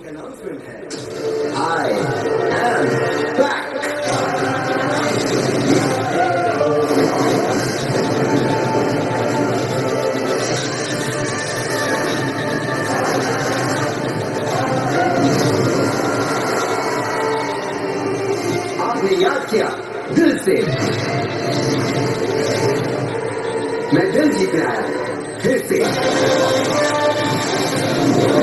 Announcement है। I am back. आपने याद किया दिल से, मैं दिल जीतने आया फिर से।